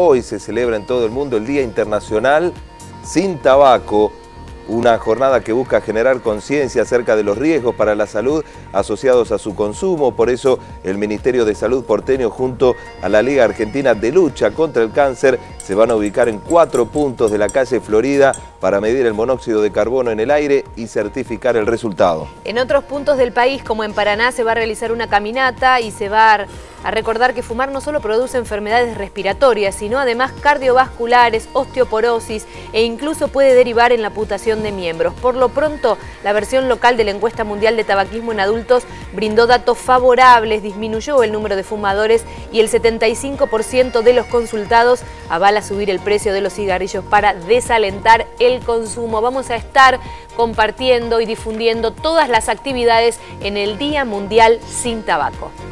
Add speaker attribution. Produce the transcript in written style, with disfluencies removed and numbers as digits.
Speaker 1: hoy se celebra en todo el mundo el Día Internacional Sin Tabaco, una jornada que busca generar conciencia acerca de los riesgos para la salud asociados a su consumo. Por eso el Ministerio de Salud porteño junto a la Liga Argentina de Lucha contra el Cáncer se van a ubicar en 4 puntos de la calle Florida para medir el monóxido de carbono en el aire y certificar el resultado.
Speaker 2: En otros puntos del país, como en Paraná, se va a realizar una caminata y se va a recordar que fumar no solo produce enfermedades respiratorias, sino además cardiovasculares, osteoporosis e incluso puede derivar en la amputación de miembros. Por lo pronto, la versión local de la encuesta mundial de tabaquismo en adultos brindó datos favorables, disminuyó el número de fumadores y el 75% de los consultados avala subir el precio de los cigarrillos para desalentar el consumo. Vamos a estar compartiendo y difundiendo todas las actividades en el Día Mundial Sin Tabaco.